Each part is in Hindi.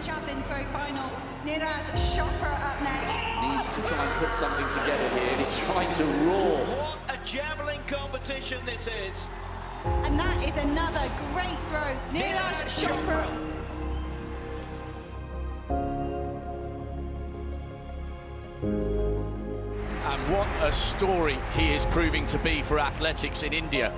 javelin throw final. Neeraj Chopra up next. Needs to try and put something together here. He's trying to roar. What a javelin competition this is. And that is another great throw. Neeraj Chopra. And what a story he is proving to be for athletics in India.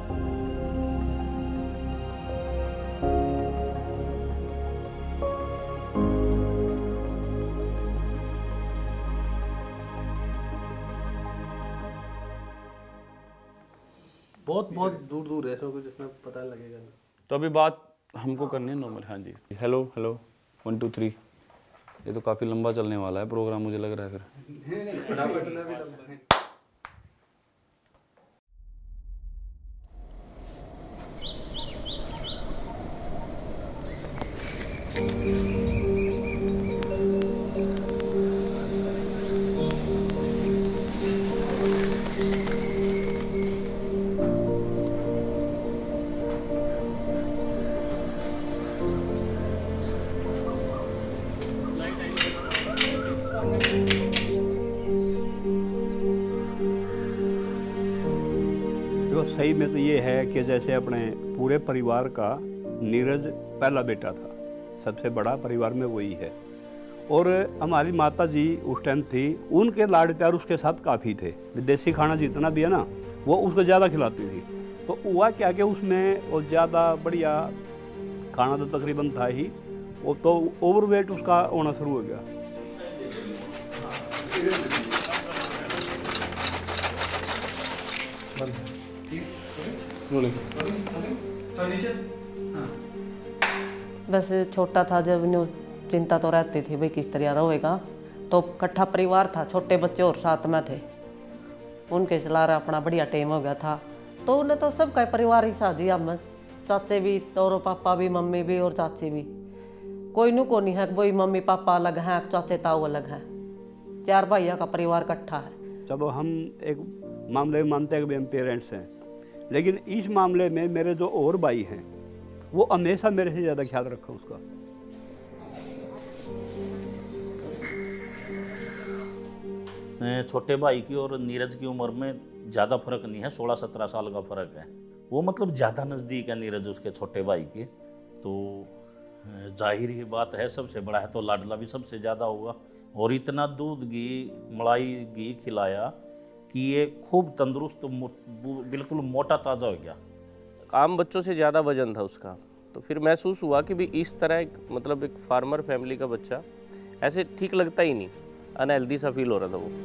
बहुत दूर दूर है, सबको जिसमें पता लगेगा ना। तो अभी बात हमको करनी है नॉर्मल। हाँ जी, हेलो हेलो 1 2 3। ये तो काफ़ी लंबा चलने वाला है प्रोग्राम, मुझे लग रहा है फिर। सही में तो ये है कि जैसे अपने पूरे परिवार का नीरज पहला बेटा था, सबसे बड़ा परिवार में वही है। और हमारी माता जी उस टाइम थी, उनके लाड प्यार उसके साथ काफ़ी थे। विदेशी खाना जितना भी है ना, वो उसको ज़्यादा खिलाती थी। तो हुआ क्या कि उसमें वो ज़्यादा बढ़िया खाना तो तकरीबन था ही, वो तो ओवरवेट उसका होना शुरू हो गया। बस छोटा था जब न्यू चिंता तो रहती थी भाई किस तरह रहेगा। तो इकट्ठा परिवार था, छोटे बच्चे और साथ में थे, उनके चला रहा अपना बढ़िया टाइम हो गया था। तो उन्हें तो सबका परिवार ही साथ दिया, हम चाचे भी तो पापा भी, मम्मी भी और चाची भी। कोई नु को नहीं है वही मम्मी पापा अलग हैं, चाचे ताऊ अलग हैं, 4 भाइयों का परिवार इकट्ठा है। चलो हम एक मामले में मानते हैं कि हम पेरेंट्स हैं, लेकिन इस मामले में मेरे जो और भाई हैं वो हमेशा मेरे से ज़्यादा ख्याल रखा उसका। छोटे भाई की और नीरज की उम्र में ज़्यादा फर्क नहीं है, 16-17 साल का फ़र्क है। वो मतलब ज़्यादा नज़दीक है नीरज उसके छोटे भाई के। तो जाहिर ही बात है, सबसे बड़ा है तो लाडला भी सबसे ज़्यादा होगा। और इतना दूध घी मलाई घी खिलाया कि ये खूब तंदुरुस्त बिल्कुल मोटा ताज़ा हो गया। आम बच्चों से ज़्यादा वजन था उसका। तो फिर महसूस हुआ कि भी इस तरह मतलब एक फार्मर फैमिली का बच्चा ऐसे ठीक लगता ही नहीं, अनहेल्दी सा फील हो रहा था वो।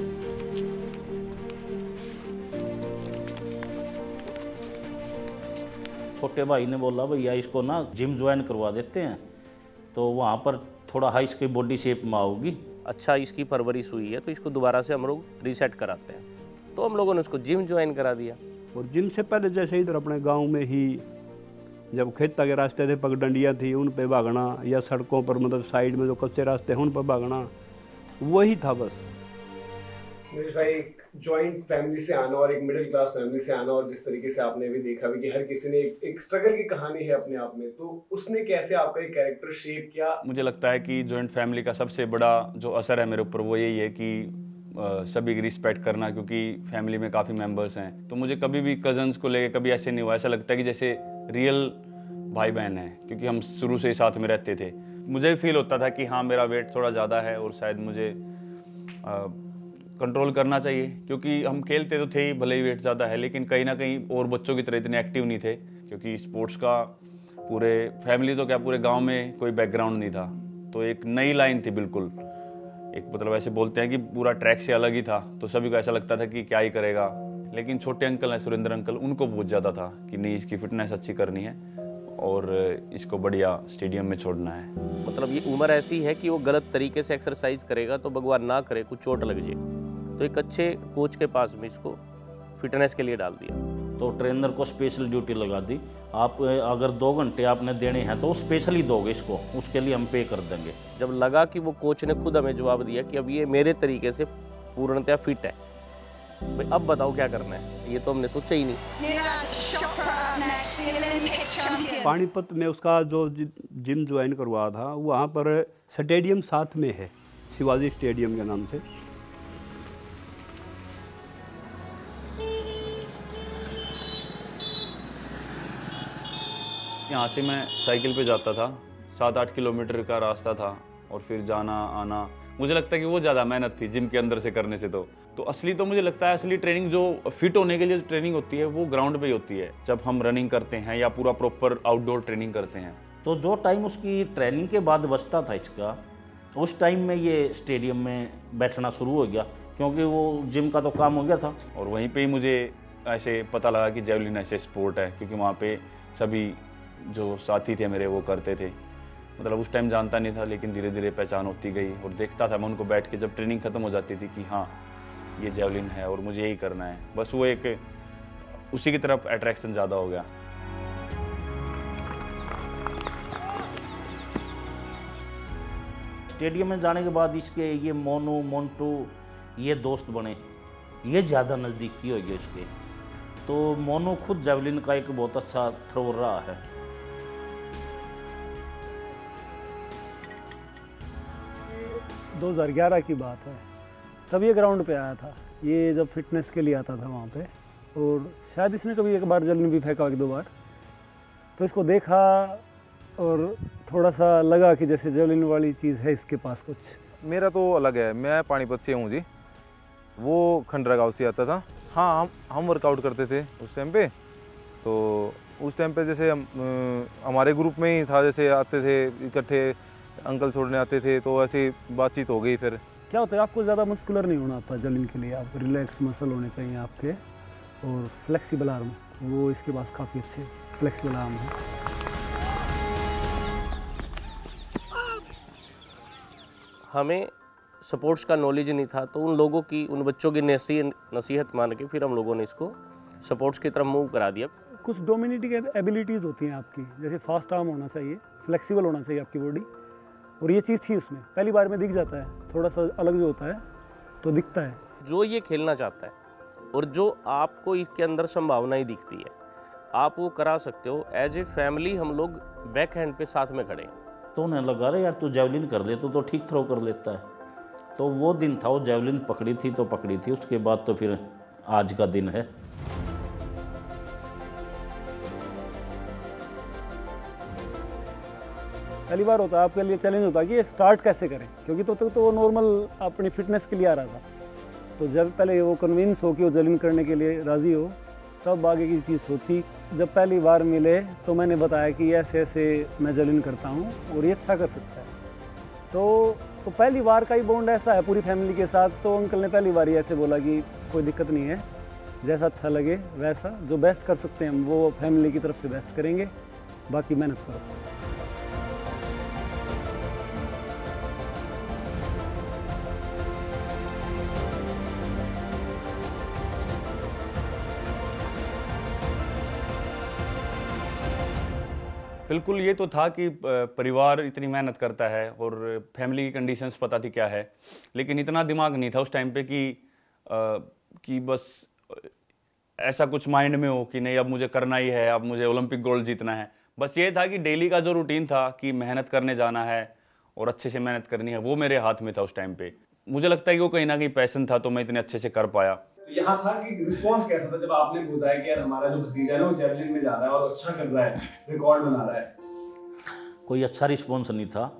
छोटे भाई ने बोला भैया इसको ना जिम ज्वाइन करवा देते हैं, तो वहाँ पर थोड़ा हाई इसकी बॉडी शेप में आओगी। अच्छा इसकी परवरिश हुई है तो इसको दोबारा से हम लोग रीसेट कराते हैं। तो हम लोगों ने उसको जिम ज्वाइन करा दिया। और जिम से पहले जैसे इधर अपने गांव में ही जब खेत के रास्ते थे, पगडंडियाँ थी, उन पे भागना, या सड़कों पर मतलब साइड में जो कच्चे रास्ते हैं उन पर भागना, वही था बस। नीरज भाई, एक जॉइंट फैमिली से आना और एक मिडिल क्लास फैमिली से आना, और जिस तरीके से आपने भी देखा भी कि हर किसी ने एक स्ट्रगल की कहानी है अपने आप में, तो उसने कैसे आपका एक कैरेक्टर शेप किया? मुझे लगता है कि जॉइंट फैमिली का सबसे बड़ा जो असर है मेरे ऊपर वो यही है कि सभी की रिस्पेक्ट करना, क्योंकि फैमिली में काफ़ी मेंबर्स हैं। तो मुझे कभी भी कज़न्स को लेके कभी ऐसे नहीं हुआ, ऐसा लगता है कि जैसे रियल भाई बहन है, क्योंकि हम शुरू से ही साथ में रहते थे। मुझे फील होता था कि हाँ मेरा वेट थोड़ा ज़्यादा है और शायद मुझे कंट्रोल करना चाहिए, क्योंकि हम खेलते तो थे ही, भले ही वेट ज़्यादा है, लेकिन कहीं ना कहीं और बच्चों की तरह इतने एक्टिव नहीं थे, क्योंकि स्पोर्ट्स का पूरे फैमिली तो क्या पूरे गांव में कोई बैकग्राउंड नहीं था। तो एक नई लाइन थी बिल्कुल, एक मतलब ऐसे बोलते हैं कि पूरा ट्रैक से अलग ही था। तो सभी को ऐसा लगता था कि क्या ही करेगा, लेकिन छोटे अंकल हैं सुरेंद्र अंकल, उनको बहुत ज़्यादा था कि नहीं इसकी फिटनेस अच्छी करनी है और इसको बढ़िया स्टेडियम में छोड़ना है। मतलब ये उम्र ऐसी है कि वो गलत तरीके से एक्सरसाइज करेगा तो भगवान ना करे कुछ चोट लग जाए। तो एक अच्छे कोच के पास में इसको फिटनेस के लिए डाल दिया। तो ट्रेनर को स्पेशल ड्यूटी लगा दी, आप अगर 2 घंटे आपने देने हैं तो स्पेशल ही दोगे इसको, उसके लिए हम पे कर देंगे। जब लगा कि वो कोच ने खुद हमें जवाब दिया कि अब ये मेरे तरीके से पूर्णतः फिट है, भाई अब बताओ क्या करना है, ये तो हमने सोचा ही नहीं। Neeraj Chopra up next, the Olympic champion. Panipat में उसका जो जिम ज्वाइन करवाया था, वहाँ पर स्टेडियम साथ में है, शिवाजी स्टेडियम के नाम से। यहाँ से मैं साइकिल पे जाता था, 7-8 किलोमीटर का रास्ता था, और फिर जाना आना। मुझे लगता है कि वो ज़्यादा मेहनत थी जिम के अंदर से करने से। तो असली तो मुझे लगता है असली ट्रेनिंग जो फिट होने के लिए जो ट्रेनिंग होती है वो ग्राउंड पे ही होती है, जब हम रनिंग करते हैं या पूरा प्रॉपर आउटडोर ट्रेनिंग करते हैं। तो जो टाइम उसकी ट्रेनिंग के बाद बचता था इसका, उस टाइम में ये स्टेडियम में बैठना शुरू हो गया, क्योंकि वो जिम का तो काम हो गया था। और वहीं पे ही मुझे ऐसे पता लगा कि जेवलिन ऐसे स्पोर्ट है, क्योंकि वहाँ पे सभी जो साथी थे मेरे वो करते थे। मतलब उस टाइम जानता नहीं था, लेकिन धीरे धीरे पहचान होती गई और देखता था मैं उनको बैठ के, जब ट्रेनिंग ख़त्म हो जाती थी कि हाँ ये जेवलिन है और मुझे यही करना है। बस वो एक उसी की तरफ अट्रैक्शन ज़्यादा हो गया। स्टेडियम में जाने के बाद इसके ये मोनू मोन्टू ये दोस्त बने, ये ज़्यादा नज़दीकी हो गए इसके। तो मोनू खुद जेवलिन का एक बहुत अच्छा थ्रोअर रहा है। 2011 की बात है, तब ये ग्राउंड पे आया था, ये जब फिटनेस के लिए आता था वहाँ पे, और शायद इसने कभी एक बार जेवलिन भी फेंका, 1-2 बार। तो इसको देखा और थोड़ा सा लगा कि जैसे जेवलिन वाली चीज़ है इसके पास कुछ। मेरा तो अलग है, मैं पानीपत से हूँ जी, वो खंडरा गाँव से आता था। हाँ, हम वर्कआउट करते थे उस टाइम पे। तो उस टाइम पे जैसे हमारे ग्रुप में ही था, जैसे आते थे इकट्ठे, अंकल छोड़ने आते थे, तो ऐसी बातचीत हो गई। फिर क्या होता है, आपको ज़्यादा मस्कुलर नहीं होना होता जेवलिन के लिए, आप रिलैक्स मसल होने चाहिए आपके, और फ्लेक्सिबल आर्म, वो इसके पास काफ़ी अच्छे फ्लेक्सिबल आर्म है। हमें सपोर्ट्स का नॉलेज नहीं था, तो उन लोगों की, उन बच्चों की नसीहत मान के फिर हम लोगों ने इसको सपोर्ट्स की तरफ मूव करा दिया। कुछ डोमिनेटिंग एबिलिटीज़ होती हैं आपकी, जैसे फास्ट आर्म होना चाहिए, फ्लेक्सिबल होना चाहिए आपकी बॉडी, और ये चीज़ थी उसमें। पहली बार में दिख जाता है, थोड़ा सा अलग जो होता है तो दिखता है। जो ये खेलना चाहता है और जो आपको इसके अंदर संभावनाएं दिखती है, आप वो करा सकते हो। एज ए फैमिली हम लोग बैक हैंड पे साथ में खड़े। तो उन्हें लगा रहे यार तू जेवलिन कर ले तो ठीक थ्रो कर लेता है। तो वो दिन था, वो जेवलिन पकड़ी थी तो पकड़ी थी, उसके बाद तो फिर आज का दिन है। पहली बार होता है आपके लिए चैलेंज होता है कि ये स्टार्ट कैसे करें, क्योंकि तो तक तो वो नॉर्मल अपनी फिटनेस के लिए आ रहा था। तो जब पहले वो कन्विंस हो कि वो जेवलिन करने के लिए राज़ी हो, तब आगे की चीज़ सोची। जब पहली बार मिले तो मैंने बताया कि ऐसे ऐसे मैं जेवलिन करता हूँ और ये अच्छा कर सकता है। तो पहली बार का ही बॉन्ड ऐसा है पूरी फैमिली के साथ। तो अंकल ने पहली बार ही ऐसे बोला कि कोई दिक्कत नहीं है, जैसा अच्छा लगे वैसा, जो बेस्ट कर सकते हैं हम वो फैमिली की तरफ से बेस्ट करेंगे, बाकी मेहनत करो। बिल्कुल, ये तो था कि परिवार इतनी मेहनत करता है और फैमिली की कंडीशंस पता थी क्या है, लेकिन इतना दिमाग नहीं था उस टाइम पे कि बस ऐसा कुछ माइंड में हो कि नहीं अब मुझे करना ही है, अब मुझे ओलंपिक गोल्ड जीतना है। बस ये था कि डेली का जो रूटीन था कि मेहनत करने जाना है और अच्छे से मेहनत करनी है, वो मेरे हाथ में था उस टाइम पे। मुझे लगता है कि वो कहीं ना कहीं पैशन था, तो मैं इतने अच्छे से कर पाया। तो यहाँ था कि रिस्पॉन्स कैसा था जब आपने बताया कि यार हमारा जो भतीजा है ना वो जेवलिन में जा रहा है और अच्छा कर रहा है, रिकॉर्ड बना रहा है? कोई अच्छा रिस्पॉन्स नहीं था।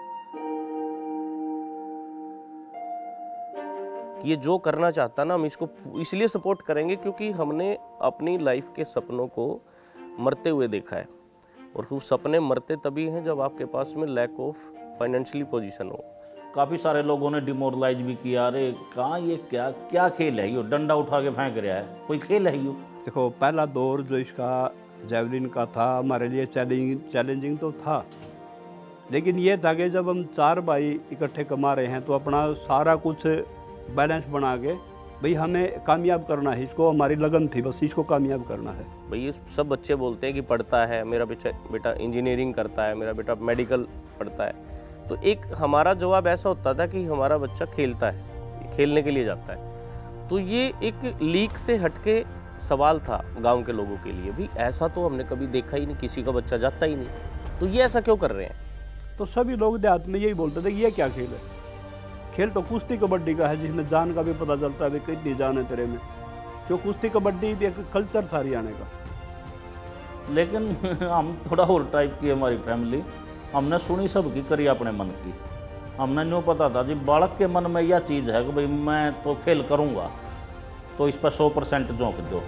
ये जो करना चाहता ना, हम इसको इसलिए सपोर्ट करेंगे क्योंकि हमने अपनी लाइफ के सपनों को मरते हुए देखा है, और वो सपने मरते तभी हैं जब आपके पास में लैक ऑफ फाइनेंशियली पोजीशन हो। काफ़ी सारे लोगों ने डिमोरलाइज भी किया, अरे कहाँ ये क्या खेल है, ये डंडा उठा के फेंक रहा है, कोई खेल है ये? देखो, पहला दौर जो इसका जेवलिन का था हमारे लिए चैलेंजिंग तो था, लेकिन ये था कि जब हम 4 भाई इकट्ठे कमा रहे हैं तो अपना सारा कुछ बैलेंस बना के भाई हमें कामयाब करना है, इसको हमारी लगन थी, बस इसको कामयाब करना है। भाई ये सब बच्चे बोलते हैं कि पढ़ता है, मेरा बेटा इंजीनियरिंग करता है, मेरा बेटा मेडिकल पढ़ता है। तो एक हमारा जवाब ऐसा होता था कि हमारा बच्चा खेलता है, खेलने के लिए जाता है। तो ये एक लीक से हटके सवाल था गांव के लोगों के लिए भी, ऐसा तो हमने कभी देखा ही नहीं, किसी का बच्चा जाता ही नहीं, तो ये ऐसा क्यों कर रहे हैं? तो सभी लोग देहात में यही बोलते थे कि ये क्या खेल है। खेल तो कुश्ती कबड्डी का है, जिसमें जान का भी पता चलता है, भाई कितनी जान है तेरे में, क्यों कुश्ती कबड्डी भी एक कल्चर था हरियाणा का। लेकिन हम थोड़ा और टाइप की हमारी फैमिली, हमने सुनी सबकी, करी अपने मन की। हमने न्यू पता था जी बालक के मन में यह चीज़ है कि भाई मैं तो खेल करूँगा, तो इस पर 100% झोंक दो।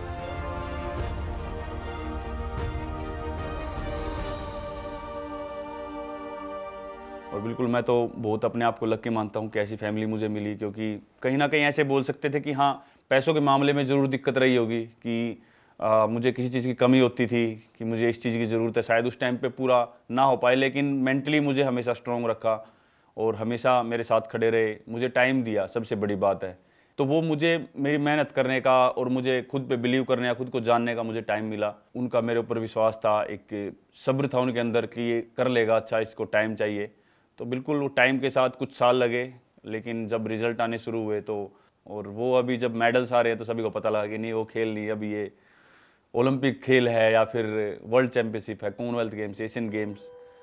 और बिल्कुल मैं तो बहुत अपने आप को लकी मानता हूँ कि ऐसी फैमिली मुझे मिली, क्योंकि कहीं ना कहीं ऐसे बोल सकते थे कि हाँ पैसों के मामले में ज़रूर दिक्कत रही होगी कि मुझे किसी चीज़ की कमी होती थी कि मुझे इस चीज़ की ज़रूरत है, शायद उस टाइम पे पूरा ना हो पाए, लेकिन मेंटली मुझे हमेशा स्ट्रॉन्ग रखा और हमेशा मेरे साथ खड़े रहे, मुझे टाइम दिया, सबसे बड़ी बात है। तो वो मुझे मेरी मेहनत करने का और मुझे खुद पे बिलीव करने का, खुद को जानने का मुझे टाइम मिला। उनका मेरे ऊपर विश्वास था, एक सब्र था उनके अंदर कि ये कर लेगा, अच्छा इसको टाइम चाहिए। तो बिल्कुल वो टाइम के साथ कुछ साल लगे, लेकिन जब रिजल्ट आने शुरू हुए तो, और वो अभी जब मेडल्स आ रहे हैं तो सभी को पता लगा कि नहीं वो खेल नहीं, अभी ये ओलंपिक खेल है या फिर वर्ल्ड चैंपियनशिप है, कॉमनवेल्थ गेम्स, एशियन गेम्स।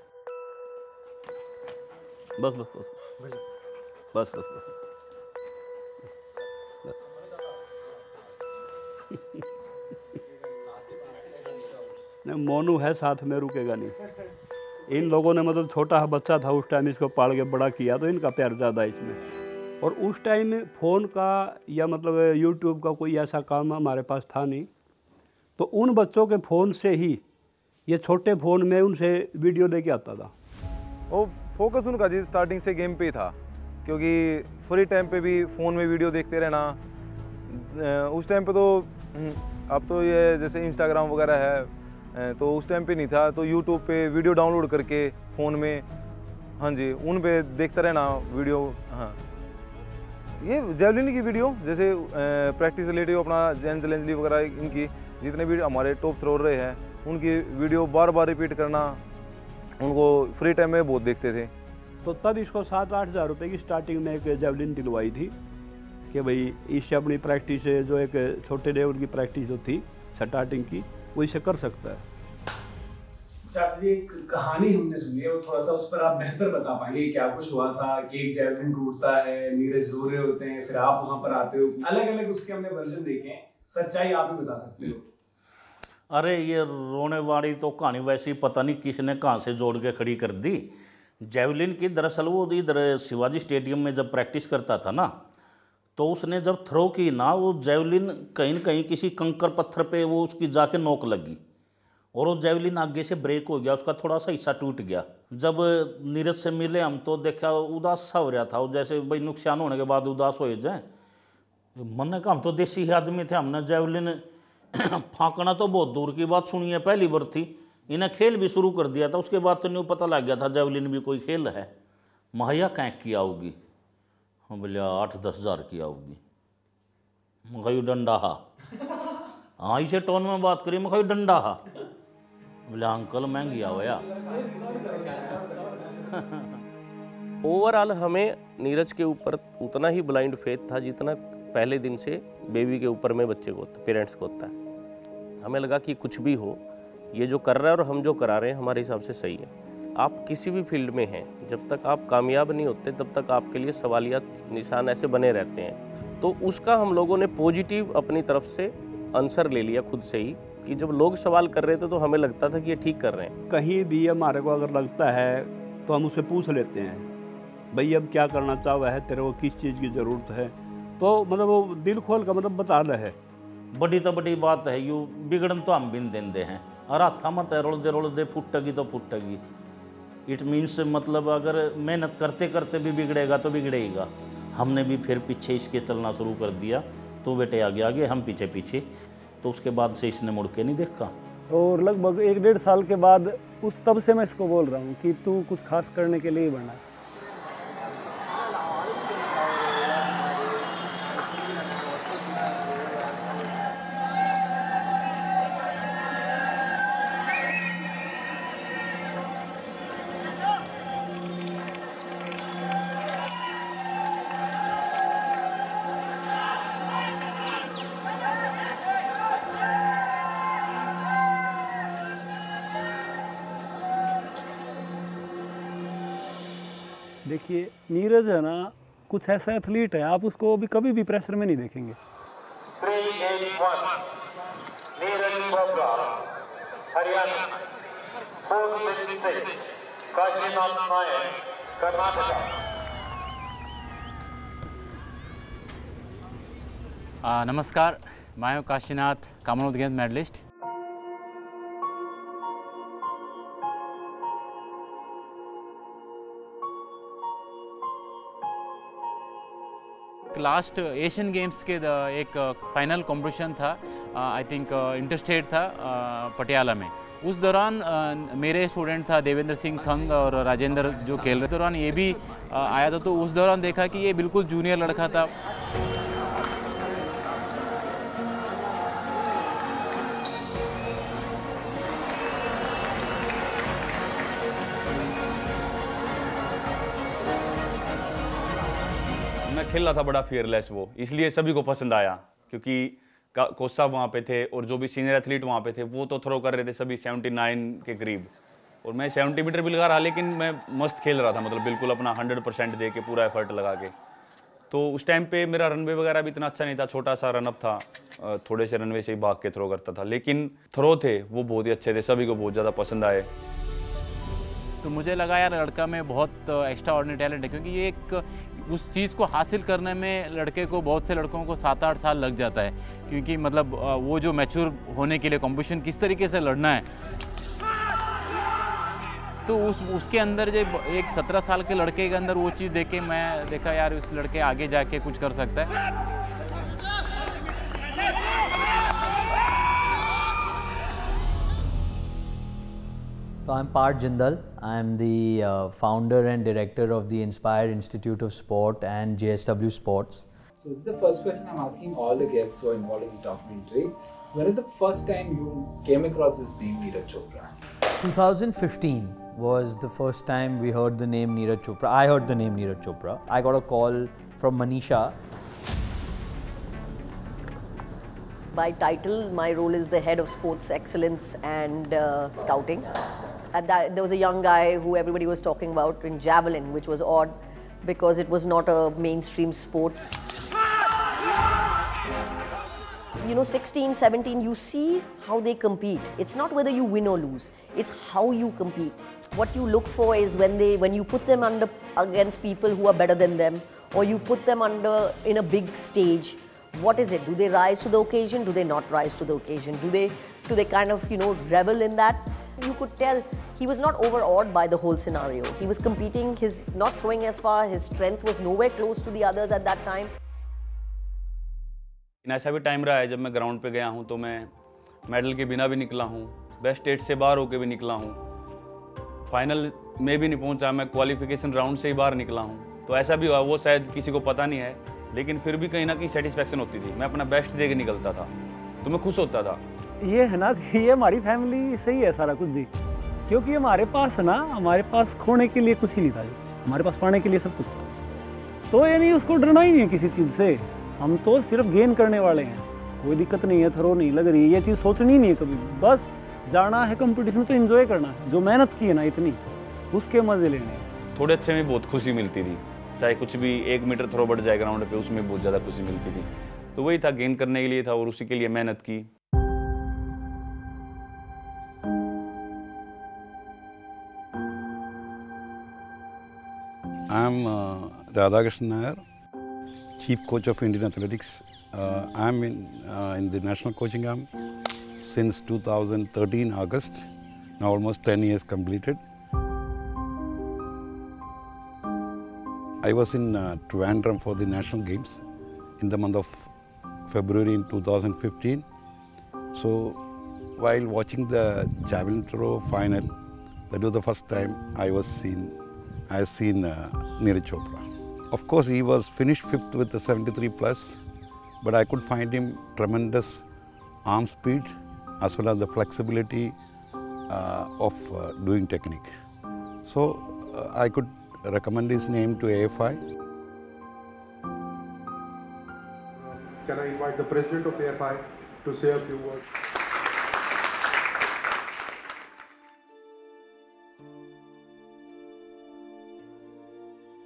बस बस बस बस बस बस नहीं, मोनू है साथ में, रुकेगा नहीं। इन लोगों ने मतलब छोटा बच्चा था उस टाइम, इसको पाल के बड़ा किया, तो इनका प्यार ज़्यादा है इसमें। और उस टाइम में फ़ोन का या मतलब यूट्यूब का कोई ऐसा काम हमारे पास था नहीं, तो उन बच्चों के फ़ोन से ही, ये छोटे फ़ोन में उनसे वीडियो लेके आता था। वो फोकस उनका जी स्टार्टिंग से गेम पे ही था, क्योंकि फ्री टाइम पे भी फ़ोन में वीडियो देखते रहना। उस टाइम पे तो अब तो ये जैसे इंस्टाग्राम वगैरह है, तो उस टाइम पे नहीं था, तो यूट्यूब पे वीडियो डाउनलोड करके फ़ोन में, हाँ जी, उन पे देखता रहना वीडियो। हाँ, ये जेवलिन की वीडियो जैसे प्रैक्टिस रिलेटिव अपना जैन चैलेंजली वगैरह, इनकी जितने भी हमारे टॉप थ्रोर रहे हैं, उनकी वीडियो बार बार रिपीट करना, उनको फ्री टाइम में बहुत देखते थे। तो तब इसको 7-8 हज़ार रुपये की स्टार्टिंग में एक जेवलिन दिलवाई थी कि भाई इससे अपनी प्रैक्टिस, जो एक छोटे लेवल की प्रैक्टिस जो थी स्टार्टिंग की, वो इसे कर सकता है। चाचा जी, एक कहानी हमने सुनी है, वो थोड़ा सा उस पर आप बेहतर बता पाएंगे क्या कुछ हुआ था? कि एक जेवलिन टूटता है, नीरज रो रहे होते हैं, फिर आप वहां पर आते हो, अलग अलग उसके हमने वर्जन देखे हैं, सच्चाई आप ही बता सकते हो। अरे ये रोने वाली तो कहानी वैसे ही पता नहीं किसने कहाँ से जोड़ के खड़ी कर दी। जेवलिन की दरअसल वो इधर शिवाजी स्टेडियम में जब प्रैक्टिस करता था ना, तो उसने जब थ्रो की ना, वो जेवलिन कहीं न कहीं किसी कंकर पत्थर पे वो उसकी जाके नोक लगी और वो जेवलिन आगे से ब्रेक हो गया, उसका थोड़ा सा हिस्सा टूट गया। जब नीरज से मिले हम तो देखा उदास सा हो रहा था वो, जैसे भाई नुकसान होने के बाद उदास हो जाए। मन ने कहा हम तो देसी आदमी थे, हमने जेवलिन फाँकना तो बहुत दूर की बात सुनी है, पहली बार थी। इन्हें खेल भी शुरू कर दिया था, उसके बाद तो न्यू पता लग गया था जेवलिन भी कोई खेल है। महैया कैंक की आओगी, हम बोले 8-10 हज़ार की आओगी। मखाई डंडा हा, हाँ इसे टोन में बात करी, मखाई डंडा हा, बोले अंकल महंगी आओ यार। ओवरऑल हमें नीरज के ऊपर उतना ही ब्लाइंड फेथ था जितना पहले दिन से बेबी के ऊपर में बच्चे को होता, पेरेंट्स को होता है। हमें लगा कि कुछ भी हो, ये जो कर रहा है और हम जो करा रहे हैं हमारे हिसाब से सही है। आप किसी भी फील्ड में हैं, जब तक आप कामयाब नहीं होते तब तक आपके लिए सवालिया निशान ऐसे बने रहते हैं। तो उसका हम लोगों ने पॉजिटिव अपनी तरफ से आंसर ले लिया खुद से ही, कि जब लोग सवाल कर रहे थे तो हमें लगता था कि ये ठीक कर रहे हैं। कहीं भी हमारे को अगर लगता है तो हम उससे पूछ लेते हैं, भाई अब क्या करना चाह रहा है, तेरे को किस चीज़ की ज़रूरत है, तो मतलब वो दिल खोल का मतलब बता रहा है। बड़ी तो बड़ी बात है, यू बिगड़न तो हम बिन देंदे हैं, और हाथा मत रोल दे फुटगी तो फुटगी। इट मीन्स मतलब अगर मेहनत करते करते भी बिगड़ेगा तो बिगड़ेगा। हमने भी फिर पीछे इसके चलना शुरू कर दिया, तो बेटे आगे आगे हम पीछे पीछे, तो उसके बाद से इसने मुड़ के नहीं देखा। और लगभग 1-1.5 साल के बाद तब से मैं इसको बोल रहा हूँ कि तू कुछ खास करने के लिए ही बना। देखिए नीरज है ना, कुछ ऐसा एथलीट है, आप उसको भी कभी भी प्रेशर में नहीं देखेंगे। 3-8-1 नीरज चोपड़ा हरियाणा, 4-6 काशीनाथ नायक कर्नाटका। नमस्कार, मैं हूँ Kashinath, Commonwealth Games medalist. Last Asian Games के एक फाइनल कंपटीशन था, आई थिंक इंटरस्टेट था पटियाला में। उस दौरान मेरे स्टूडेंट था देवेंद्र सिंह खंग और राजेंद्र जो खेल रहे दौरान ये भी आया था, तो उस दौरान देखा कि ये बिल्कुल जूनियर लड़का था। मैं खेल रहा था बड़ा फियरलेस, वो इसलिए सभी को पसंद आया, क्योंकि कोच साहब वहाँ पे थे और जो भी सीनियर एथलीट वहाँ पे थे वो तो थ्रो कर रहे थे सभी 79 के करीब, और मैं 70 मीटर भी लगा रहा, लेकिन मैं मस्त खेल रहा था, मतलब बिल्कुल अपना 100% दे के पूरा एफर्ट लगा के। तो उस टाइम पे मेरा रनवे वगैरह भी इतना अच्छा नहीं था, छोटा सा रनअप था, थोड़े से रनवे से ही भाग के थ्रो करता था, लेकिन थ्रो थे वो बहुत ही अच्छे थे, सभी को बहुत ज़्यादा पसंद आए। तो मुझे लगा यार लड़का में बहुत एक्स्ट्रा ऑर्डिनरी टैलेंट है, क्योंकि ये एक उस चीज़ को हासिल करने में लड़के को, बहुत से लड़कों को 7-8 साल लग जाता है, क्योंकि मतलब वो जो मैच्योर होने के लिए कॉम्पिटिशन किस तरीके से लड़ना है, तो उसके अंदर जब एक 17 साल के लड़के के अंदर वो चीज़ देख के मैं देखा यार उस लड़के आगे जाके कुछ कर सकता है। So I'm Parth Jindal. I'm the founder and director of the Inspire Institute of Sport and JSW Sports. So this is the first question I'm asking all the guests who are involved in this documentary. When is the first time you came across this name Neeraj Chopra? 2015 was the first time we heard the name Neeraj Chopra. I heard the name Neeraj Chopra. I got a call from Manisha. By title, my role is the head of sports excellence and scouting. There was a young guy who everybody was talking about in javelin, which was odd because it was not a mainstream sport. You know, 16, 17, you see how they compete. It's not whether you win or lose, it's how you compete. What you look for is when you put them against people who are better than them, or you put them in a big stage. What is it? Do they rise to the occasion? Do they not rise to the occasion? Do they kind of, you know, revel in that? You could tell he was not overawed by the whole scenario. He was competing, not throwing as far, his strength was nowhere close to the others at that time. ऐसा भी टाइम रहा है जब मैं ग्राउंड पे गया हूँ तो मैं मेडल के बिना भी निकला हूँ, बेस्ट 8 से बाहर होके भी निकला हूँ, फाइनल में भी नहीं पहुँचा, मैं क्वालिफिकेशन राउंड से ही बाहर निकला हूँ। तो ऐसा भी हुआ, वो शायद किसी को पता नहीं है, लेकिन फिर भी कहीं ना कहीं सेटिस्फैक्शन होती थी, मैं अपना बेस्ट दे के निकलता था, तो मैं खुश होता था। ये है ना, ये हमारी फैमिली सही है सारा कुछ जी, क्योंकि हमारे पास खोने के लिए कुछ ही नहीं था, हमारे पास पाने के लिए सब कुछ था। तो यानी उसको डरना ही नहीं है किसी चीज़ से, हम तो सिर्फ गेन करने वाले हैं, कोई दिक्कत नहीं है, थ्रो नहीं लग रही है, ये चीज़ सोचनी नहीं है कभी, बस जाना है कंपटीशन में तो एंजॉय करना है, जो मेहनत की है ना इतनी, उसके मज़े लेने हैं। थोड़े अच्छे में बहुत खुशी मिलती थी, चाहे कुछ भी 1 मीटर थ्रो बढ़ जाए ग्राउंड पे, उसमें बहुत ज़्यादा खुशी मिलती थी। तो वही था, गेन करने के लिए था और उसी के लिए मेहनत की। I'm Radhakrishnan Nair, Chief Coach of Indian Athletics. I'm in the national coaching arm since 2013 August, now almost 10 years completed. I was in Trivandrum for the national games in the month of February in 2015. So while watching the javelin throw final, that was the first time I seen Neeraj Chopra. Of course, he was finished 5th with the 73 plus, but I could find him tremendous arm speed as well as the flexibility of doing technique. So I could recommend his name to AFI. Can I invite the president of AFI to say a few words?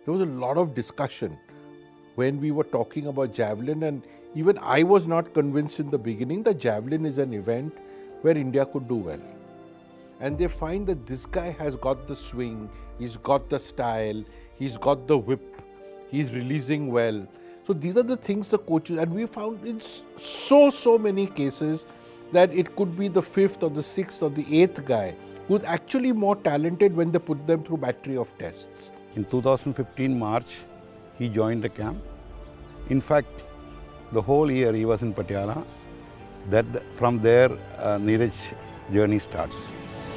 there was a lot of discussion when we were talking about javelin, and even I was not convinced in the beginning that javelin is an event where India could do well. And they find that this guy has got the swing, he's got the style, he's got the whip, he's releasing well. So these are the things the coaches, and we found in so many cases that it could be the 5th or the 6th or the 8th guy who's actually more talented when they put them through battery of tests. In 2015 March, he joined the camp. In fact, the whole year he was in Patiala. From there, Neeraj's journey starts.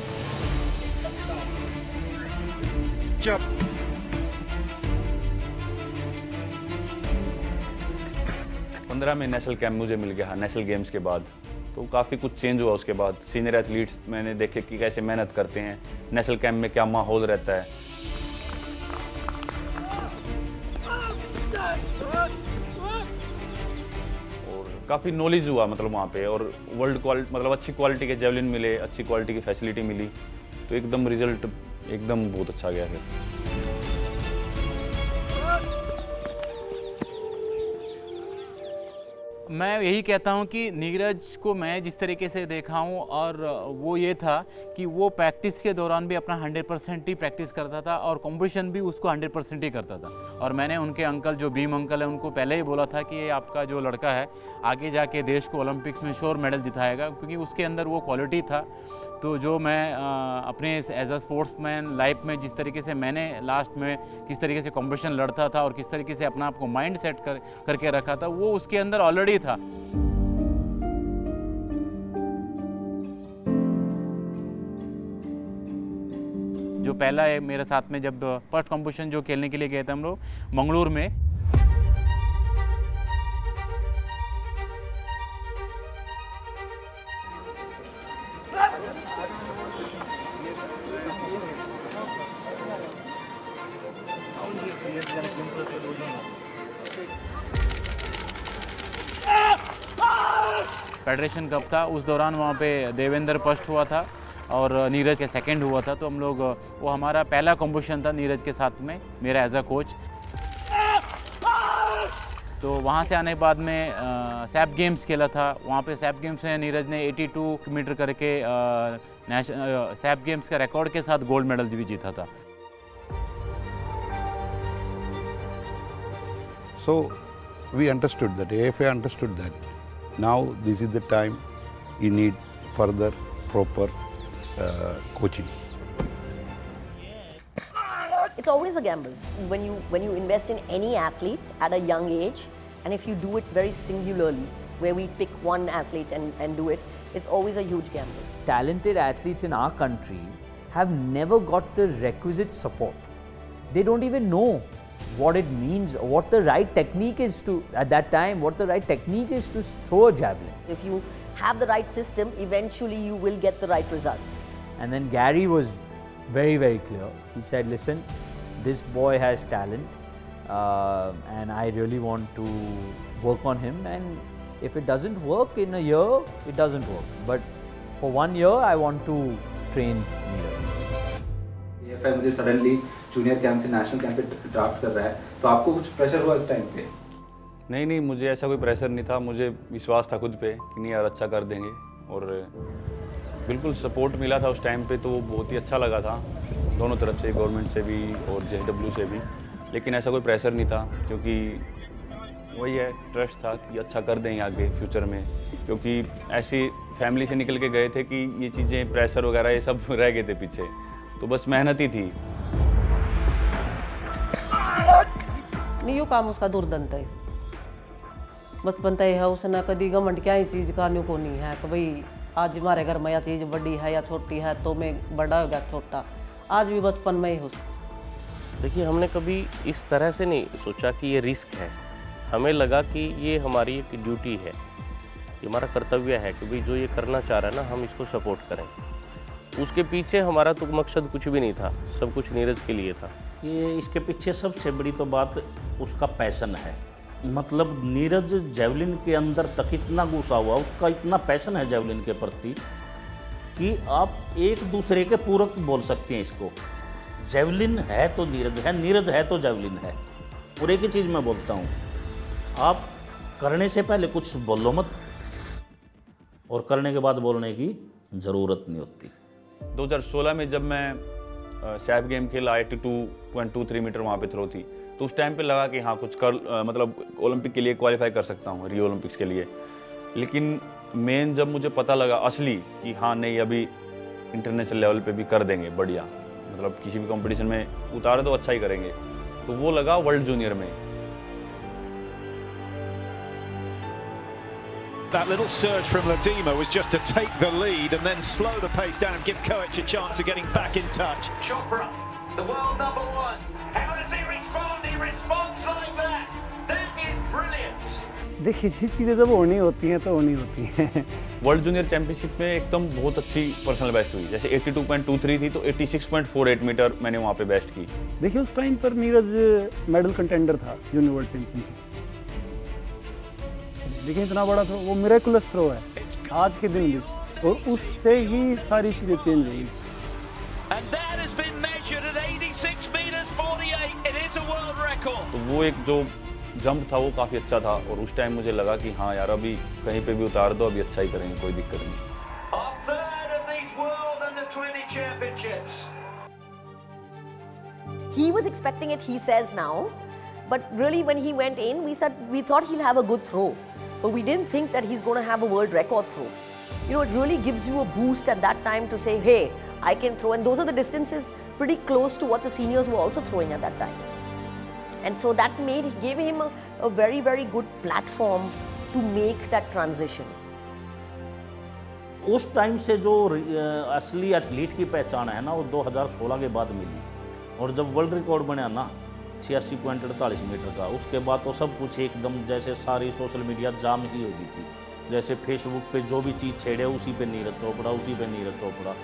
Jump. पंद्रह में नेशनल कैंप मुझे मिल गया नेशनल गेम्स के बाद, तो काफ़ी कुछ चेंज हुआ उसके बाद। सीनियर एथलीट्स मैंने देखे कि कैसे मेहनत करते हैं, नेशनल कैंप में क्या माहौल रहता है। और काफ़ी नॉलेज हुआ मतलब वहाँ पे, और वर्ल्ड क्वालिटी मतलब अच्छी क्वालिटी के जेवलिन मिले, अच्छी क्वालिटी की फैसिलिटी मिली, तो एकदम रिजल्ट एकदम बहुत अच्छा गया फिर। मैं यही कहता हूं कि नीरज को मैं जिस तरीके से देखा हूं, और वो ये था कि वो प्रैक्टिस के दौरान भी अपना 100% ही प्रैक्टिस करता था, और कंपटीशन भी उसको 100% ही करता था। और मैंने उनके अंकल जो भीम अंकल है उनको पहले ही बोला था कि ये आपका जो लड़का है आगे जाके देश को ओलंपिक्स में श्योर मेडल जिताएगा, क्योंकि उसके अंदर वो क्वालिटी था। तो जो मैं अपने एज अ स्पोर्ट्समैन लाइफ में जिस तरीके से मैंने लास्ट में किस तरीके से कंपटीशन लड़ता था और किस तरीके से अपना आपको माइंड सेट करके रखा था, वो उसके अंदर ऑलरेडी था। जो पहला है मेरे साथ में, जब फर्स्ट कंपटीशन जो खेलने के लिए गए थे हम लोग मंगलूर में, फेडरेशन कप था, उस दौरान वहाँ पे देवेंद्र फर्स्ट हुआ था और नीरज के सेकंड हुआ था। तो हम लोग, वो हमारा पहला कॉम्पिटिशन था नीरज के साथ में मेरा एज अ कोच। तो वहाँ से आने के बाद में सैप गेम्स खेला था। वहाँ पे सैप गेम्स में नीरज ने 82 मीटर करके सैप गेम्स का रिकॉर्ड के साथ गोल्ड मेडल भी जीता था। So we understood that, AFA understood that. Now this is the time you need further proper coaching. It's always a gamble when you invest in any athlete at a young age, and if you do it very singularly, where we pick one athlete and do it, it's always a huge gamble. Talented athletes in our country have never got the requisite support. They don't even know what it means, what the right technique is to, at that time, what the right technique is to throw a javelin. If you have the right system, eventually you will get the right results. And then Gary was very, very clear. He said, listen, this boy has talent and I really want to work on him, and if it doesn't work in a year, it doesn't work. But for 1 year, I want to train Neeraj. AFI मुझे सडनली जूनियर कैंप से नेशनल कैंप पे ड्राफ्ट कर रहा है, तो आपको कुछ प्रेशर हुआ इस टाइम पे? नहीं, मुझे ऐसा कोई प्रेशर नहीं था। मुझे विश्वास था खुद पे कि नहीं यार अच्छा कर देंगे, और बिल्कुल सपोर्ट मिला था उस टाइम पे, तो वो बहुत ही अच्छा लगा था दोनों तरफ से, गवर्नमेंट से भी और JSW से भी। लेकिन ऐसा कोई प्रेशर नहीं था, क्योंकि वही है, ट्रस्ट था कि अच्छा कर देंगे आगे फ्यूचर में, क्योंकि ऐसी फैमिली से निकल के गए थे कि ये चीज़ें प्रेशर वगैरह ये सब रह गए थे पीछे, तो बस मेहनत ही थी। नहीं, यो काम उसका दुर्दंत है, बचपन तय है उसने कभी घमंड क्या ही चीज़ का न्यू को नहीं है कि भाई आज हमारे घर में यह चीज़ बड़ी है या छोटी है तो मैं बड़ा होगा छोटा, आज भी बचपन में ही हो। देखिए, हमने कभी इस तरह से नहीं सोचा कि ये रिस्क है। हमें लगा कि ये हमारी एक ड्यूटी है, ये हमारा कर्तव्य है कि भाई जो ये करना चाह रहा है ना, हम इसको सपोर्ट करें। उसके पीछे हमारा तो मकसद कुछ भी नहीं था, सब कुछ नीरज के लिए था। ये इसके पीछे सबसे बड़ी तो बात उसका पैशन है। मतलब नीरज जेवलिन के अंदर तक इतना घुसा हुआ, उसका इतना पैशन है जेवलिन के प्रति कि आप एक दूसरे के पूरक बोल सकते हैं इसको। जेवलिन है तो नीरज है, नीरज है तो जेवलिन है। और एक ही चीज़ मैं बोलता हूँ, आप करने से पहले कुछ बोलो मत, और करने के बाद बोलने की ज़रूरत नहीं होती। 2016 में जब मैं सैफ गेम खेला 82.23 मीटर वहाँ पे थ्रो थी, तो उस टाइम पे लगा कि हाँ कुछ कर मतलब ओलंपिक के लिए क्वालिफाई कर सकता हूँ, रियो ओलंपिक्स के लिए। लेकिन मेन जब मुझे पता लगा असली कि हाँ नहीं अभी इंटरनेशनल लेवल पे भी कर देंगे बढ़िया, मतलब किसी भी कंपटीशन में उतारे तो अच्छा ही करेंगे, तो वो लगा वर्ल्ड जूनियर में। That little surge from Ledema was just to take the lead and then slow the pace down and give Koech a chance of getting back in touch. Chopra, the world #1. How does he respond? He responds like that. That is brilliant. देखिए ये चीज़ें जब होनी होती हैं तो होनी होती हैं। वर्ल्ड जूनियर चैंपियनशिप में एकदम बहुत अच्छी पर्सनल बेस्ट हुई, जैसे 82.23 थी तो 86.48 मीटर मैंने वहाँ पे बेस्ट की। देखिए उस टाइम पर नीरज मेडल कंटेंडर था जूनियर वर्ल्ड चैंपियनशिप, लेकिन इतना बड़ा थ्रो, वो मिरेकुलस थ्रो है आज के दिन भी, और उससे ही सारी चीज़ें चेंज हुई। तो वो एक जो जंप था वो काफ़ी अच्छा था, और उस टाइम मुझे लगा कि हाँ यार अभी कहीं पे भी उतार दो, अभी अच्छा ही करेंगे, कोई दिक्कत नहीं। He was expecting it, he says now, but really when he went in, we thought he'll have a good throw, but we didn't think that he's going to have a world record throw. You know, it really gives you a boost at that time to say, hey, I can throw, and those are the distances pretty close to what the seniors were also throwing at that time. And so that gave him a very, very good platform to make that transition. उस टाइम से जो असली एथलीट की पहचान है ना वो 2016 के बाद मिली, और जब वर्ल्ड रिकॉर्ड बना ना 86.48 मीटर का, उसके बाद तो सब कुछ एकदम जैसे सारी सोशल मीडिया जाम ही हो गई थी, जैसे फेसबुक पे जो भी चीज़ छेड़े उसी पे नीरज चोपड़ा, उसी पे नीरज चोपड़ा।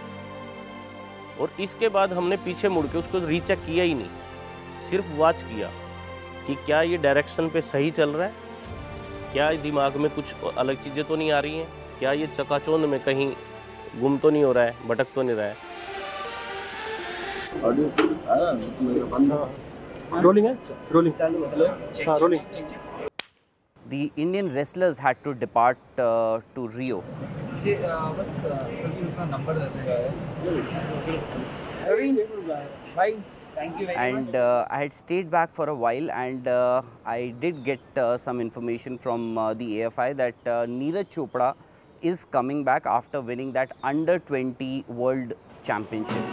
और इसके बाद हमने पीछे मुड़ के उसको रीचेक किया ही नहीं, सिर्फ वॉच किया कि क्या ये डायरेक्शन पे सही चल रहा है, क्या दिमाग में कुछ अलग चीज़ें तो नहीं आ रही हैं, क्या ये चकाचौंध में कहीं गुम तो नहीं हो रहा है, भटक तो नहीं रहा है। रोलिंग है, रोलिंग, हाँ rolling. The Indian wrestlers had to depart to Rio. And I had stayed back for a while, and I did get some information from the AFI that Neeraj Chopra is coming back after winning that under-20 World Championship.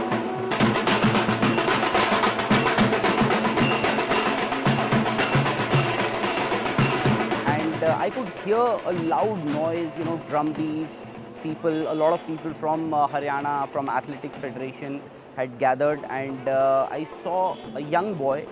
I could hear a loud noise, you know, drum beats, people, a lot of people from Haryana, from Athletics Federation had gathered, and I saw a young boy.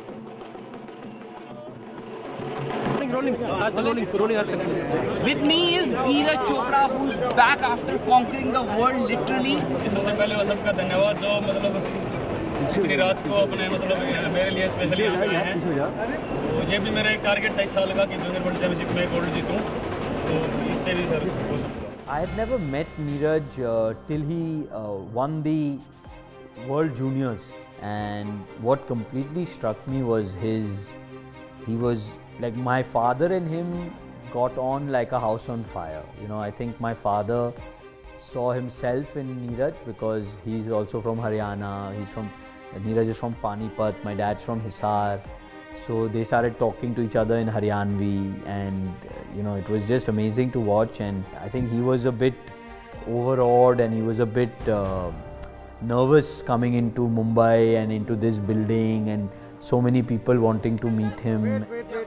With me is Neeraj Chopra, who's back after conquering the world literally. सबसे पहले वो सबका धन्यवाद जो मतलब इतनी रात को अपने मतलब मेरे लिए स्पेशली यहाँ पे आए हैं। तो ये भी मेरा एक टारगेट था इस साल का कि जूनियर वर्ल्ड चैंपियनशिप में गोल्ड जीतूं, तो इससे भी सर हो सकता। I had never met Neeraj till he won the World Juniors, and what completely struck me was he was like, my father and him got on like a house on fire. You know, I think my father saw himself in Neeraj because he's also from Haryana. Neeraj is from Panipat, my dad's from Hisar. So they started talking to each other in Haryanvi, and you know, it was just amazing to watch. And I think he was a bit overawed, and he was a bit nervous coming into Mumbai and into this building, and so many people wanting to meet him.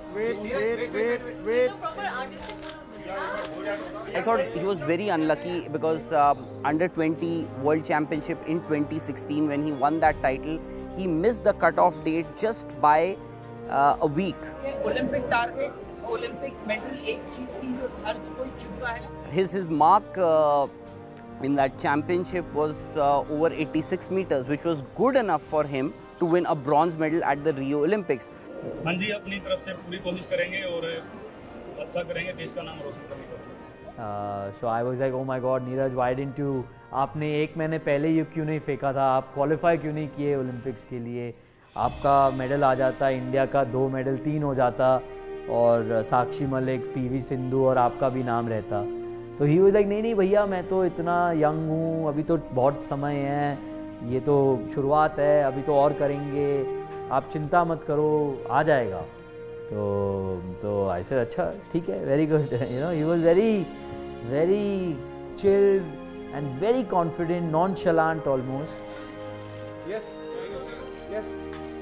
I thought he was very unlucky because under 20 World Championship in 2016, when he won that title, he missed the cutoff date just by a week. Olympic target, Olympic medal, एक चीज़ थी जो हर कोई चुका है. His mark in that championship was over 86 meters, which was good enough for him to win a bronze medal at the Rio Olympics. हाँ जी, अपनी तरफ से पूरी कोशिश करेंगे और अच्छा करेंगे, देश का नाम रोशन करेंगे। So I was like, oh my God, Neeraj, why didn't you? आपने 1 महीने पहले ये क्यों नहीं फेंका था? आप क्वालिफाई क्यों नहीं किए ओलंपिक्स के लिए? आपका मेडल आ जाता, इंडिया का 2 मेडल 3 हो जाता, और साक्षी मलिक, पीवी सिंधु और आपका भी नाम रहता। तो ही वाज लाइक, नहीं नहीं भैया, मैं तो इतना यंग हूँ, अभी तो बहुत समय है, ये तो शुरुआत है, अभी तो और करेंगे, आप चिंता मत करो, आ जाएगा। तो आई सेड अच्छा ठीक है, very good. You know, he was very chilled and very confident, nonchalant almost. Yes, yes.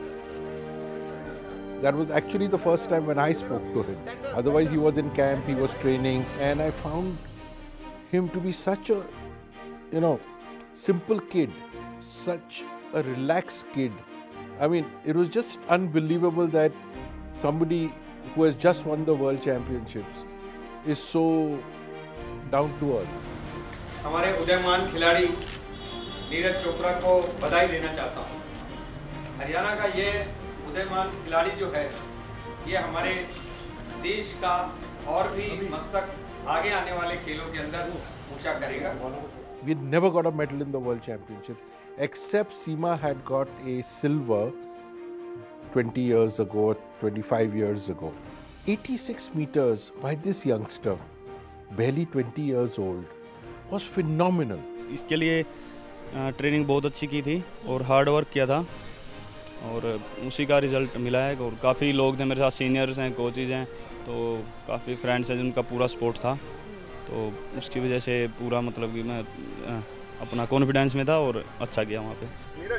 That was actually the first time when I spoke to him. Otherwise, he was in camp, he was training, and I found him to be such a, you know, simple kid, such a relaxed kid. I mean, it was just unbelievable that somebody who has just won the World Championships is so down to earth. हमारे उदयमान खिलाड़ी नीरज चोपड़ा को बधाई देना चाहता हूँ। हरियाणा का ये उदयमान खिलाड़ी जो है, ये हमारे देश का और भी मस्तक आगे आने वाले खेलों के अंदर ऊंचा करेगा। We never got a medal in the World Championships, except Seema had got a silver 20 years ago, 25 years ago. 86 meters by this youngster, barely 20 years old. Was phenomenal. इसके लिए ट्रेनिंग बहुत अच्छी की थी और हार्ड वर्क किया था, और उसी का रिजल्ट मिला है। और काफ़ी लोग थे मेरे साथ, सीनियर्स हैं, कोचेज़ हैं, तो काफ़ी फ्रेंड्स हैं जिनका पूरा सपोर्ट था, तो उसकी वजह से पूरा मतलब कि मैं अपना कॉन्फिडेंस में था और अच्छा किया वहाँ पे।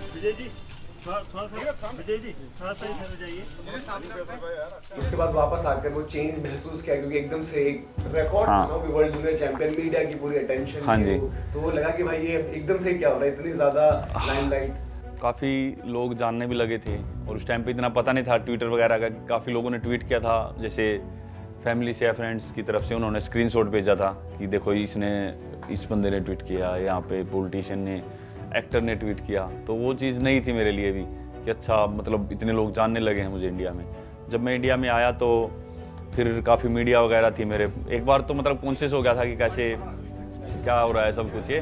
उसके बाद वापस आकर वो चेंज महसूस किया, क्योंकि एकदम से एक रिकॉर्ड बना भी वर्ल्ड जूनियर चैंपियन, मीडिया की पूरी अटेंशन। हाँ जी। तो वो लगा कि भाई ये एकदम से क्या हो रहा है, इतनी ज़्यादा लाइमलाइट। काफ़ी लोग जानने भी लगे थे, और उस टाइम पे इतना पता नहीं था ट्विटर वगैरह का। काफ़ी लोगों ने ट्वीट किया था, जैसे फैमिली से या फ्रेंड्स की तरफ से उन्होंने स्क्रीनशॉट भेजा था कि देखो इस बंदे ने ट्वीट किया, यहाँ पे पॉलिटिशियन ने, एक्टर ने ट्वीट किया। तो वो चीज़ नहीं थी मेरे लिए भी कि अच्छा मतलब इतने लोग जानने लगे हैं मुझे इंडिया में। जब मैं इंडिया में आया तो फिर काफ़ी मीडिया वगैरह थी मेरे। एक बार तो मतलब कॉन्शियस हो गया था कि कैसे क्या हो रहा है सब कुछ। ये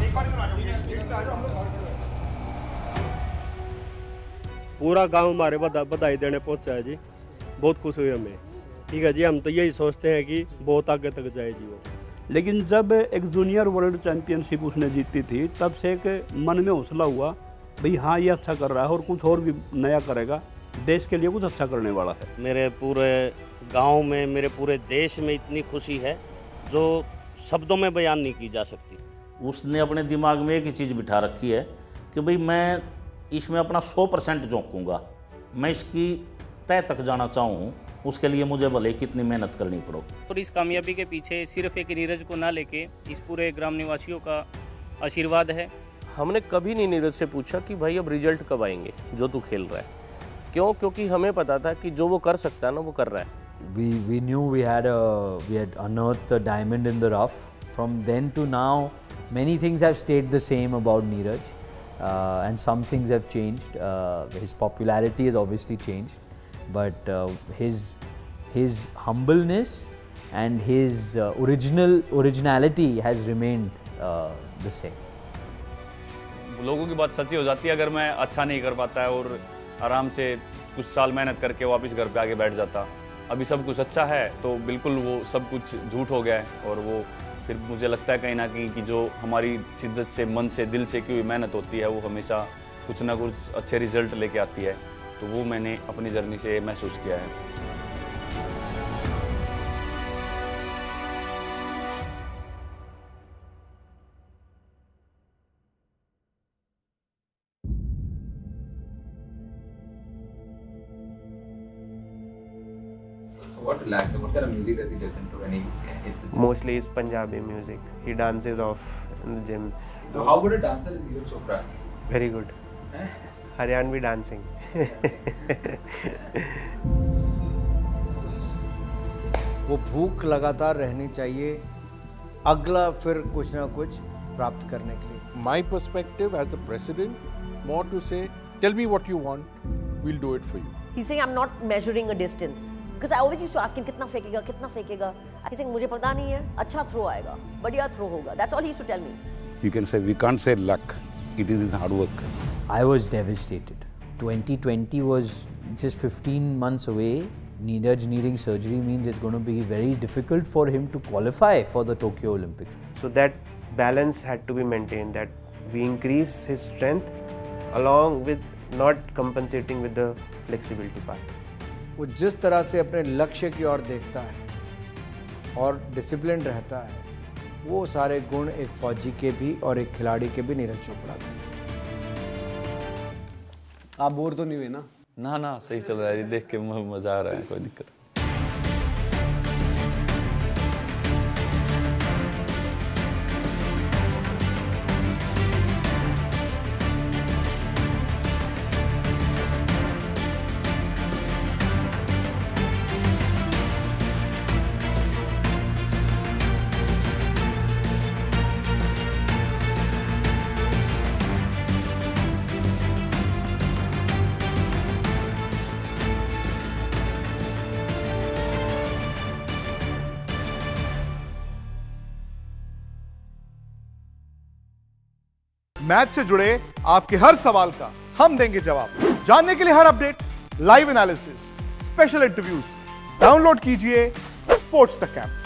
पूरा गांव हमारे बधाई देने पहुंचा है जी, बहुत खुश हुए हमें। ठीक है जी, हम तो यही सोचते हैं कि बहुत आगे तक जाए जी वो। लेकिन जब एक जूनियर वर्ल्ड चैंपियनशिप उसने जीती थी, तब से एक मन में हौसला हुआ, भाई हाँ ये अच्छा कर रहा है और कुछ और भी नया करेगा, देश के लिए कुछ अच्छा करने वाला है। मेरे पूरे गांव में, मेरे पूरे देश में इतनी खुशी है जो शब्दों में बयान नहीं की जा सकती। उसने अपने दिमाग में एक ही चीज़ बिठा रखी है कि भाई मैं इसमें अपना 100% झोंकूँगा, मैं इसकी तय तक जाना चाहूँ, उसके लिए मुझे भले कितनी मेहनत करनी पड़ो। और इस कामयाबी के पीछे सिर्फ एक नीरज को ना लेके इस पूरे ग्राम निवासियों का आशीर्वाद है। हमने कभी नहीं नीरज से पूछा कि भाई अब रिजल्ट कब आएंगे जो तू खेल रहा है, क्यों? क्योंकि हमें पता था कि जो वो कर सकता है ना वो कर रहा है। We knew we had unearthed a diamond in the rough. From then to now, many things have stayed the same about Neeraj, and some things have changed. His popularity has obviously changed, but his humbleness and his originality has remained the same. लोगों की बात सच्ची हो जाती है अगर मैं अच्छा नहीं कर पाता है और आराम से कुछ साल मेहनत करके वापस घर पे आके बैठ जाता। अभी सब कुछ अच्छा है तो बिल्कुल वो सब कुछ झूठ हो गया है, और वो फिर मुझे लगता है कहीं ना कहीं कि जो हमारी शिद्दत से, मन से, दिल से की हुई मेहनत होती है वो हमेशा कुछ ना कुछ अच्छे रिजल्ट लेके आती है। तो वो मैंने अपनी जर्नी से महसूस किया है। What relaxing? What kind of music does he listen to when he hits the gym? Mostly is Punjabi music. He dances off in the gym. So how good a dancer is Neeraj Chopra? Very good. Haryanvi dancing. वो भूख लगातार रहनी चाहिए अगला फिर कुछ ना कुछ प्राप्त करने के लिए। My perspective as a president, more to say, tell me what you want, we'll do it for you. He's saying I'm not measuring a distance. Because I always used to ask him कितना फेंकेगा. I think मुझे पता नहीं है, अच्छा थ्रो आएगा, बढ़िया थ्रो होगा. That's all he used to tell me. You can say, we can't say luck, it is his hard work. I was devastated. 2020 was just 15 months away. Neeraj needing surgery means it's going to be very difficult for him to qualify for the Tokyo Olympics. So that balance had to be maintained, that we increase his strength along with not compensating with the flexibility part. वो जिस तरह से अपने लक्ष्य की ओर देखता है और डिसिप्लिन रहता है, वो सारे गुण एक फौजी के भी और एक खिलाड़ी के भी नीरज चोपड़ा में। आप बोर तो नहीं हुए ना? ना सही चल रहा है, देख के मजा आ रहा है, कोई दिक्कत नहीं। मैच से जुड़े आपके हर सवाल का हम देंगे जवाब। जानने के लिए हर update, live analysis, special interviews download कीजिए स्पोर्ट्स तक ऐप।